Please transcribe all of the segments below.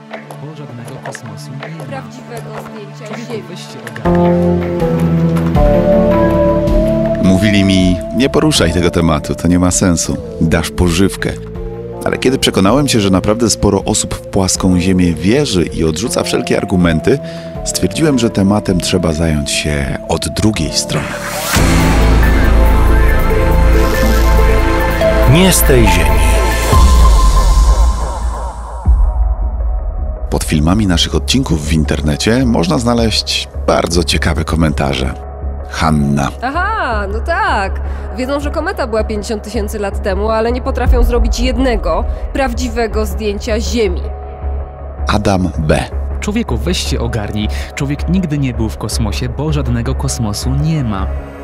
Bo żadnego kosmosu nie ma. Prawdziwego zdjęcia Ziemi. Weźcie ogarnij. Mówili mi, nie poruszaj tego tematu, to nie ma sensu, dasz pożywkę. Ale kiedy przekonałem się, że naprawdę sporo osób w płaską ziemię wierzy i odrzuca wszelkie argumenty, stwierdziłem, że tematem trzeba zająć się od drugiej strony. Nie z tej ziemi. Pod filmami naszych odcinków w internecie można znaleźć bardzo ciekawe komentarze. Hanna. Aha, no tak. Wiedzą, że kometa była 50 000 lat temu, ale nie potrafią zrobić jednego prawdziwego zdjęcia Ziemi. Adam B. Człowieku, weźcie ogarnij. Człowiek nigdy nie był w kosmosie, bo żadnego kosmosu nie ma.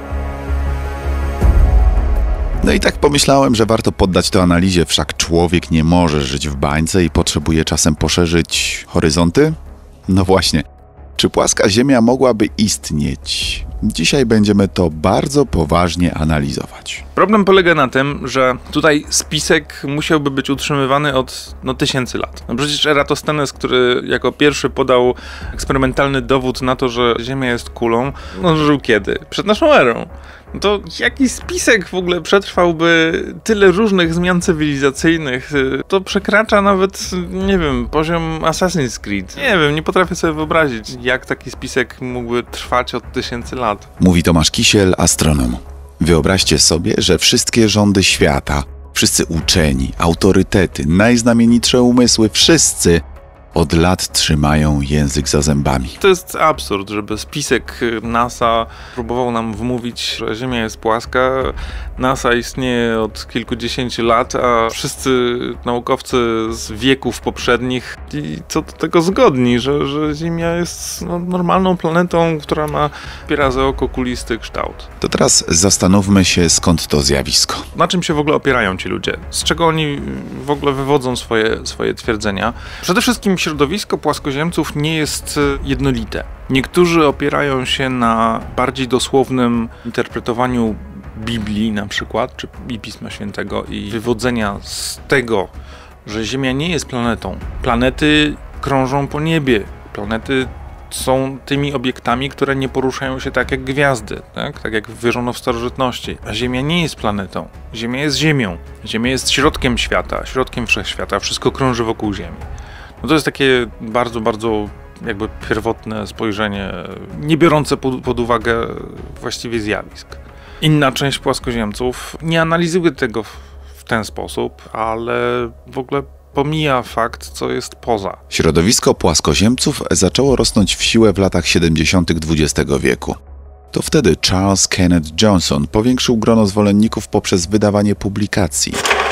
No i tak pomyślałem, że warto poddać to analizie, wszak człowiek nie może żyć w bańce i potrzebuje czasem poszerzyć horyzonty? No właśnie, czy płaska Ziemia mogłaby istnieć? Dzisiaj będziemy to bardzo poważnie analizować. Problem polega na tym, że tutaj spisek musiałby być utrzymywany od tysięcy lat. No przecież Eratosthenes, który jako pierwszy podał eksperymentalny dowód na to, że Ziemia jest kulą, żył kiedy? Przed naszą erą. No to jaki spisek w ogóle przetrwałby tyle różnych zmian cywilizacyjnych? To przekracza nawet, nie wiem, poziom Assassin's Creed. Nie wiem, nie potrafię sobie wyobrazić, jak taki spisek mógłby trwać od tysięcy lat. Mówi Tomasz Kisiel, astronom. Wyobraźcie sobie, że wszystkie rządy świata, wszyscy uczeni, autorytety, najznamienitsze umysły, wszyscy od lat trzymają język za zębami. To jest absurd, żeby spisek NASA próbował nam wmówić, że Ziemia jest płaska. NASA istnieje od kilkudziesięciu lat, a wszyscy naukowcy z wieków poprzednich i co do tego zgodni, że Ziemia jest normalną planetą, która ma pieraze oko kulisty kształt. To teraz zastanówmy się, skąd to zjawisko. Na czym się w ogóle opierają ci ludzie? Z czego oni w ogóle wywodzą swoje twierdzenia? Przede wszystkim środowisko płaskoziemców nie jest jednolite. Niektórzy opierają się na bardziej dosłownym interpretowaniu Biblii na przykład, czy Pisma Świętego i wywodzenia z tego, że Ziemia nie jest planetą. Planety krążą po niebie. Planety są tymi obiektami, które nie poruszają się tak jak gwiazdy, tak jak wierzono w starożytności. A Ziemia nie jest planetą. Ziemia jest Ziemią. Ziemia jest środkiem świata, środkiem wszechświata. Wszystko krąży wokół Ziemi. No to jest takie bardzo, bardzo jakby pierwotne spojrzenie, nie biorące pod uwagę właściwie zjawisk. Inna część płaskoziemców nie analizuje tego w ten sposób, ale w ogóle pomija fakt, co jest poza. Środowisko płaskoziemców zaczęło rosnąć w siłę w latach 70. XX wieku. To wtedy Charles Kenneth Johnson powiększył grono zwolenników poprzez wydawanie publikacji.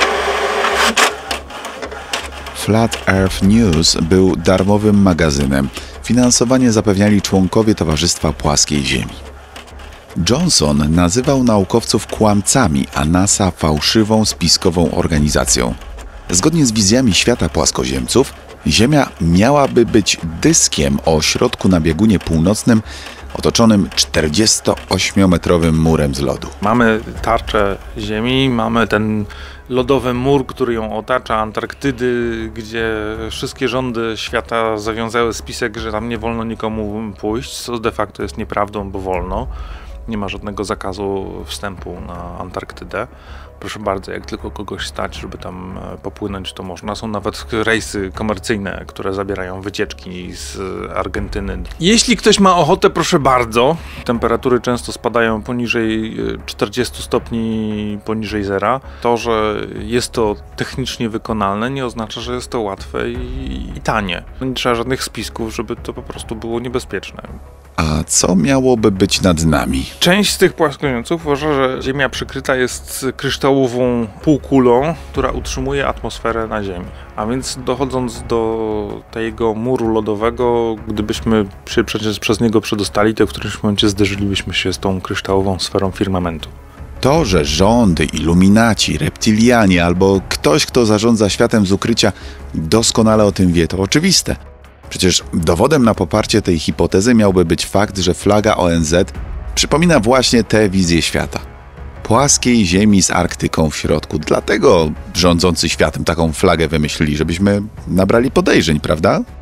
Flat Earth News był darmowym magazynem. Finansowanie zapewniali członkowie Towarzystwa Płaskiej Ziemi. Johnson nazywał naukowców kłamcami, a NASA fałszywą, spiskową organizacją. Zgodnie z wizjami świata płaskoziemców, Ziemia miałaby być dyskiem o środku na biegunie północnym otoczonym 48-metrowym murem z lodu. Mamy tarczę Ziemi, mamy ten lodowy mur, który ją otacza, Antarktydy, gdzie wszystkie rządy świata zawiązały spisek, że tam nie wolno nikomu pójść, co de facto jest nieprawdą, bo wolno. Nie ma żadnego zakazu wstępu na Antarktydę. Proszę bardzo, jak tylko kogoś stać, żeby tam popłynąć, to można. Są nawet rejsy komercyjne, które zabierają wycieczki z Argentyny. Jeśli ktoś ma ochotę, proszę bardzo. Temperatury często spadają poniżej 40 stopni, poniżej zera. To, że jest to technicznie wykonalne, nie oznacza, że jest to łatwe i tanie. Nie trzeba żadnych spisków, żeby to po prostu było niebezpieczne. A co miałoby być nad nami? Część z tych płaskoziemców uważa, że Ziemia przykryta jest kryształową półkulą, która utrzymuje atmosferę na Ziemi. A więc dochodząc do tego muru lodowego, gdybyśmy się przecież przez niego przedostali, to w którymś momencie zderzylibyśmy się z tą kryształową sferą firmamentu. To, że rządy, iluminaci, reptilianie albo ktoś, kto zarządza światem z ukrycia, doskonale o tym wie, to oczywiste. Przecież dowodem na poparcie tej hipotezy miałby być fakt, że flaga ONZ przypomina właśnie tę wizję świata. Płaskiej ziemi z Arktyką w środku. Dlatego rządzący światem taką flagę wymyślili, żebyśmy nabrali podejrzeń, prawda?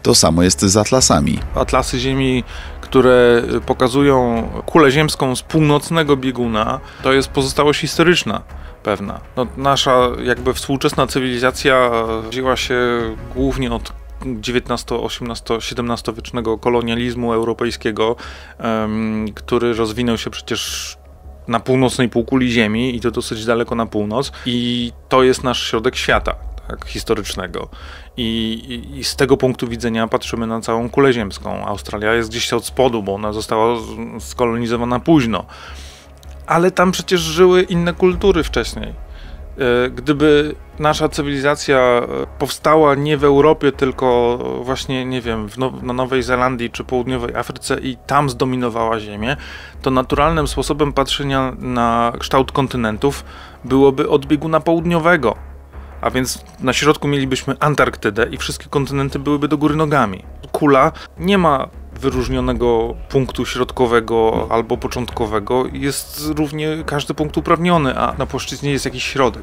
To samo jest z atlasami. Atlasy Ziemi, które pokazują kulę ziemską z północnego bieguna, to jest pozostałość historyczna pewna. No, nasza jakby współczesna cywilizacja wzięła się głównie od XIX, XVIII, XVII-wiecznego kolonializmu europejskiego, który rozwinął się przecież na północnej półkuli Ziemi i to dosyć daleko na północ, i to jest nasz środek świata, tak, historycznego. I z tego punktu widzenia patrzymy na całą kulę ziemską. Australia jest gdzieś od spodu, bo ona została skolonizowana późno. Ale tam przecież żyły inne kultury wcześniej. Gdyby nasza cywilizacja powstała nie w Europie, tylko właśnie, nie wiem, na Nowej Zelandii czy Południowej Afryce i tam zdominowała Ziemię, to naturalnym sposobem patrzenia na kształt kontynentów byłoby od bieguna południowego. A więc na środku mielibyśmy Antarktydę i wszystkie kontynenty byłyby do góry nogami. Kula nie ma wyróżnionego punktu środkowego albo początkowego, jest równie każdy punkt uprawniony, a na płaszczyźnie jest jakiś środek.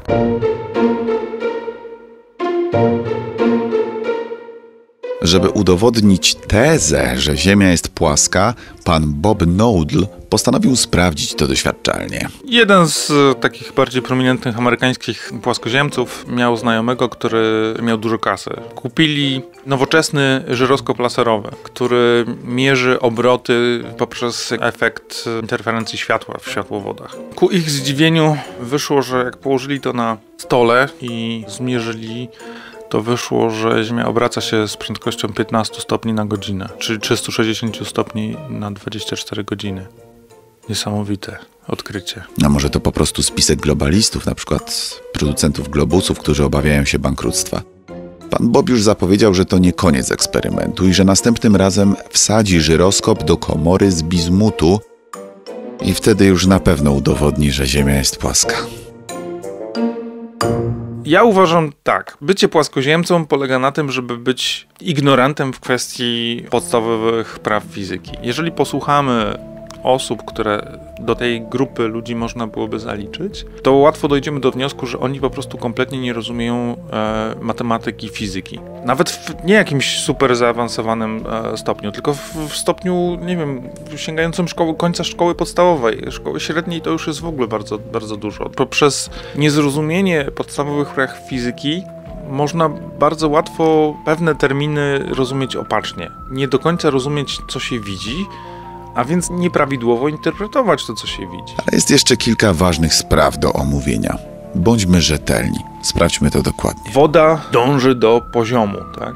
Żeby udowodnić tezę, że Ziemia jest płaska, pan Bob Knowdle postanowił sprawdzić to doświadczalnie. Jeden z takich bardziej prominentnych amerykańskich płaskoziemców miał znajomego, który miał dużo kasy. Kupili nowoczesny żyroskop laserowy, który mierzy obroty poprzez efekt interferencji światła w światłowodach. Ku ich zdziwieniu wyszło, że jak położyli to na stole i zmierzyli, to wyszło, że Ziemia obraca się z prędkością 15 stopni na godzinę, czyli 360 stopni na 24 godziny. Niesamowite odkrycie. A może to po prostu spisek globalistów, na przykład producentów globusów, którzy obawiają się bankructwa. Pan Bob już zapowiedział, że to nie koniec eksperymentu i że następnym razem wsadzi żyroskop do komory z bizmutu i wtedy już na pewno udowodni, że Ziemia jest płaska. Ja uważam tak, bycie płaskoziemcą polega na tym, żeby być ignorantem w kwestii podstawowych praw fizyki. Jeżeli posłuchamy osób, które do tej grupy ludzi można byłoby zaliczyć, to łatwo dojdziemy do wniosku, że oni po prostu kompletnie nie rozumieją matematyki, fizyki. Nawet w nie jakimś super zaawansowanym stopniu, tylko w stopniu, nie wiem, sięgającym końca szkoły podstawowej. Szkoły średniej to już jest w ogóle bardzo, bardzo dużo. Poprzez niezrozumienie podstawowych praw fizyki można bardzo łatwo pewne terminy rozumieć opacznie. Nie do końca rozumieć, co się widzi, a więc nieprawidłowo interpretować to, co się widzi. Ale jest jeszcze kilka ważnych spraw do omówienia. Bądźmy rzetelni. Sprawdźmy to dokładnie. Woda dąży do poziomu, tak?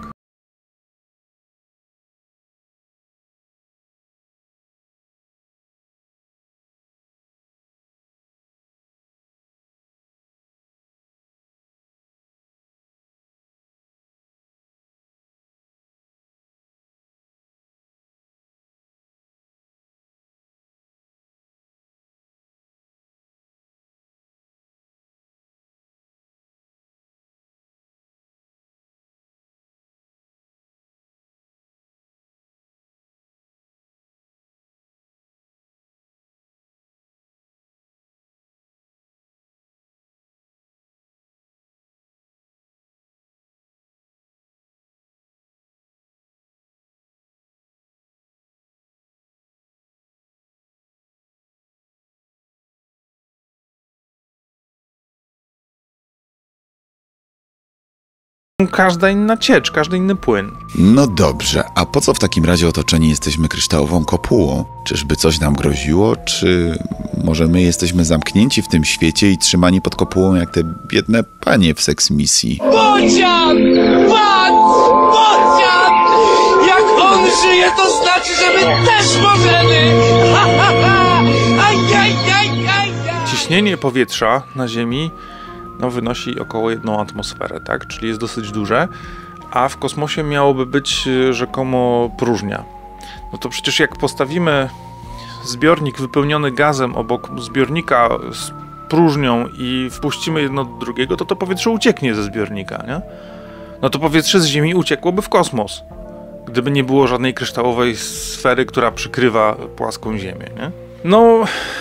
Każda inna ciecz, każdy inny płyn. No dobrze, a po co w takim razie otoczeni jesteśmy kryształową kopułą? Czyżby coś nam groziło, czy może my jesteśmy zamknięci w tym świecie i trzymani pod kopułą jak te biedne panie w seksmisji? Bocian! Patrz! Bocian! Jak on żyje, to znaczy, że my też możemy! Ha, ha, ha! Aj, aj, aj, aj, aj. Ciśnienie powietrza na Ziemi wynosi około 1 atmosferę, tak? Czyli jest dosyć duże, a w kosmosie miałoby być rzekomo próżnia. No to przecież jak postawimy zbiornik wypełniony gazem obok zbiornika z próżnią i wpuścimy jedno do drugiego, to powietrze ucieknie ze zbiornika, nie? No to powietrze z Ziemi uciekłoby w kosmos, gdyby nie było żadnej kryształowej sfery, która przykrywa płaską Ziemię, nie? No,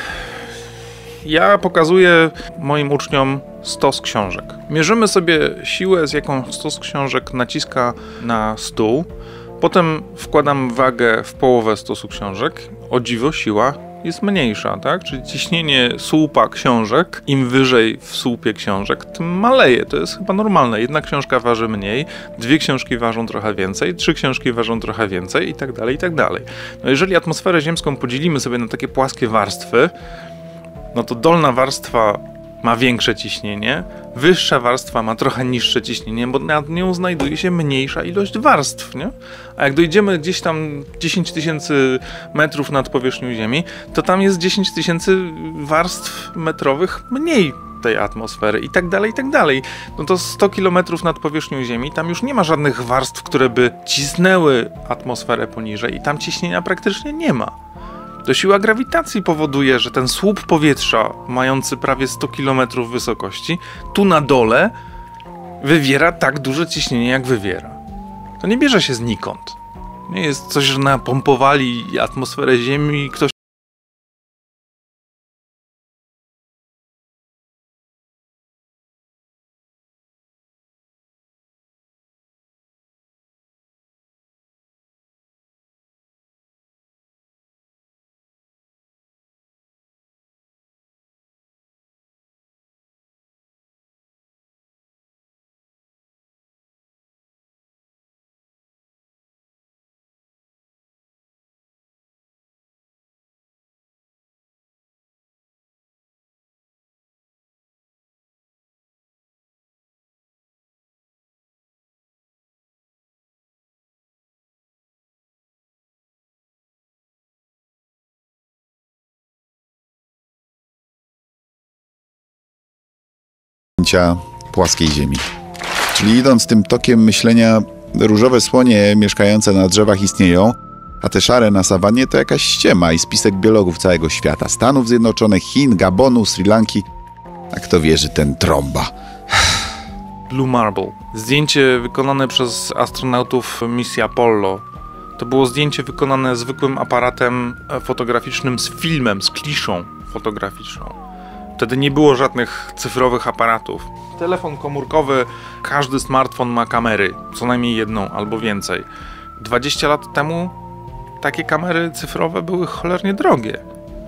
ja pokazuję moim uczniom stos książek. Mierzymy sobie siłę, z jaką stos książek naciska na stół, Potem wkładam wagę w połowę stosu książek. O dziwo, siła jest mniejsza, tak? Czyli ciśnienie słupa książek, im wyżej w słupie książek, tym maleje. To jest chyba normalne. Jedna książka waży mniej, 2 książki ważą trochę więcej, 3 książki ważą trochę więcej i tak dalej, i tak dalej. No jeżeli atmosferę ziemską podzielimy sobie na takie płaskie warstwy, no to dolna warstwa ma większe ciśnienie, wyższa warstwa ma trochę niższe ciśnienie, bo nad nią znajduje się mniejsza ilość warstw, nie? A jak dojdziemy gdzieś tam 10 000 metrów nad powierzchnią Ziemi, to tam jest 10 000 warstw metrowych mniej tej atmosfery i tak dalej, i tak dalej. No to 100 km nad powierzchnią Ziemi, tam już nie ma żadnych warstw, które by cisnęły atmosferę poniżej i tam ciśnienia praktycznie nie ma. To siła grawitacji powoduje, że ten słup powietrza, mający prawie 100 km wysokości, tu na dole wywiera tak duże ciśnienie, jak wywiera. To nie bierze się znikąd. Nie jest coś, że napompowali atmosferę Ziemi i ktoś... Płaskiej Ziemi. Czyli idąc tym tokiem myślenia, różowe słonie mieszkające na drzewach istnieją, a te szare na sawannie to jakaś ściema i spisek biologów całego świata. Stanów Zjednoczonych, Chin, Gabonu, Sri Lanki. A kto wierzy, ten trąba. Blue Marble. Zdjęcie wykonane przez astronautów misji Apollo. To było zdjęcie wykonane zwykłym aparatem fotograficznym z filmem, z kliszą fotograficzną. Wtedy nie było żadnych cyfrowych aparatów. Telefon komórkowy, każdy smartfon ma kamery, co najmniej jedną albo więcej. 20 lat temu takie kamery cyfrowe były cholernie drogie.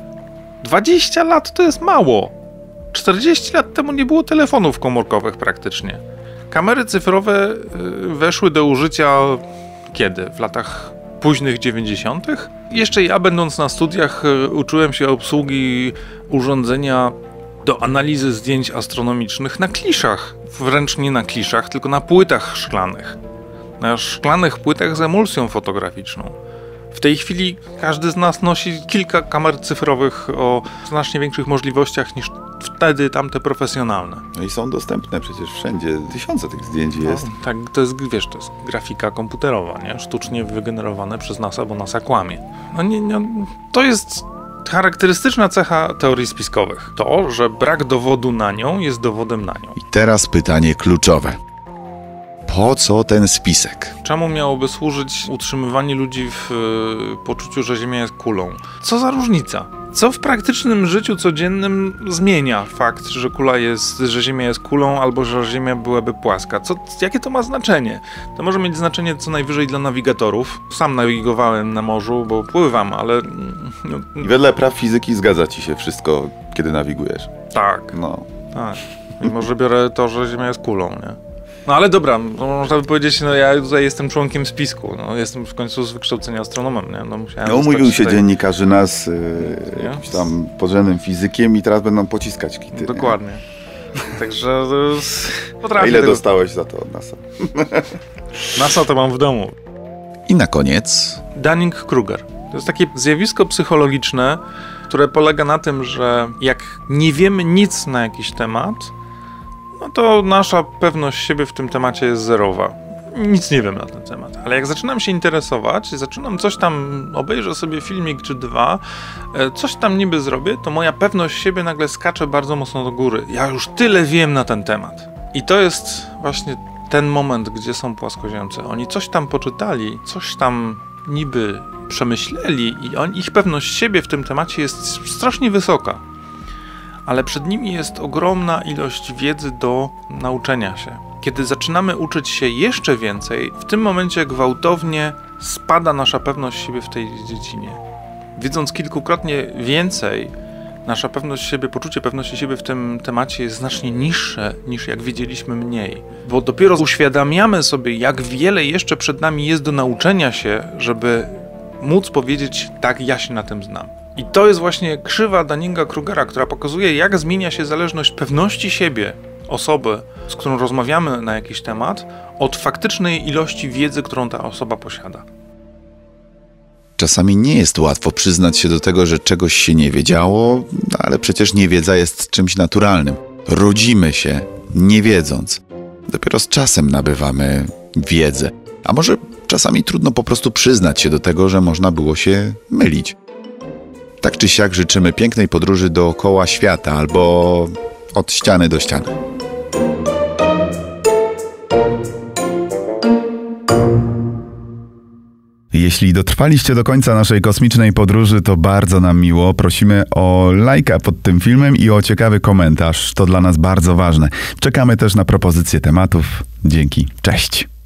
20 lat to jest mało. 40 lat temu nie było telefonów komórkowych praktycznie. Kamery cyfrowe weszły do użycia kiedy? W latach późnych 90. Jeszcze ja, będąc na studiach, uczyłem się obsługi urządzenia do analizy zdjęć astronomicznych na kliszach. Wręcz nie na kliszach, tylko na płytach szklanych. Na szklanych płytach z emulsją fotograficzną. W tej chwili każdy z nas nosi kilka kamer cyfrowych o znacznie większych możliwościach niż wtedy tamte profesjonalne. No i są dostępne przecież wszędzie. Tysiące tych zdjęć jest. No, tak, to jest, wiesz, to jest grafika komputerowa, nie? Sztucznie wygenerowane przez NASA, bo NASA kłamie. To jest charakterystyczna cecha teorii spiskowych. To, że brak dowodu na nią jest dowodem na nią. I teraz pytanie kluczowe. Po co ten spisek? Czemu miałoby służyć utrzymywanie ludzi w poczuciu, że Ziemia jest kulą? Co za różnica? Co w praktycznym życiu codziennym zmienia fakt, że że Ziemia jest kulą albo że Ziemia byłaby płaska? Jakie to ma znaczenie? To może mieć znaczenie co najwyżej dla nawigatorów. Sam nawigowałem na morzu, bo pływam, ale... I wedle praw fizyki zgadza ci się wszystko, kiedy nawigujesz. Tak. No. Tak. Mimo że biorę to, że Ziemia jest kulą, nie? No ale dobra, można by powiedzieć, ja tutaj jestem członkiem spisku, jestem w końcu z wykształcenia astronomem, nie? Umówił się dziennikarzy nas jakimś tam podrzędnym fizykiem i teraz będą pociskać kity. Dokładnie. Także potrafię. A ile dostałeś za to od NASA? NASA to mam w domu. I na koniec... Dunning-Kruger. To jest takie zjawisko psychologiczne, które polega na tym, że jak nie wiemy nic na jakiś temat, no to nasza pewność siebie w tym temacie jest zerowa. Nic nie wiem na ten temat. Ale jak zaczynam się interesować, zaczynam coś tam, obejrzę sobie filmik czy dwa, coś tam niby zrobię, to moja pewność siebie nagle skacze bardzo mocno do góry. Ja już tyle wiem na ten temat. I to jest właśnie ten moment, gdzie są płaskoziemcy. Oni coś tam poczytali, coś tam niby przemyśleli i ich pewność siebie w tym temacie jest strasznie wysoka. Ale przed nimi jest ogromna ilość wiedzy do nauczenia się. Kiedy zaczynamy uczyć się jeszcze więcej, w tym momencie gwałtownie spada nasza pewność siebie w tej dziedzinie. Wiedząc kilkukrotnie więcej, nasza pewność siebie, poczucie pewności siebie w tym temacie jest znacznie niższe, niż jak wiedzieliśmy mniej. Bo dopiero uświadamiamy sobie, jak wiele jeszcze przed nami jest do nauczenia się, żeby móc powiedzieć, tak, ja się na tym znam. I to jest właśnie krzywa Dunninga-Krugera, która pokazuje, jak zmienia się zależność pewności siebie osoby, z którą rozmawiamy na jakiś temat, od faktycznej ilości wiedzy, którą ta osoba posiada. Czasami nie jest łatwo przyznać się do tego, że czegoś się nie wiedziało, ale przecież niewiedza jest czymś naturalnym. Rodzimy się nie wiedząc. Dopiero z czasem nabywamy wiedzę. A może czasami trudno po prostu przyznać się do tego, że można było się mylić. Tak czy siak życzymy pięknej podróży dookoła świata albo od ściany do ściany. Jeśli dotrwaliście do końca naszej kosmicznej podróży, to bardzo nam miło. Prosimy o lajka pod tym filmem i o ciekawy komentarz. To dla nas bardzo ważne. Czekamy też na propozycje tematów. Dzięki. Cześć.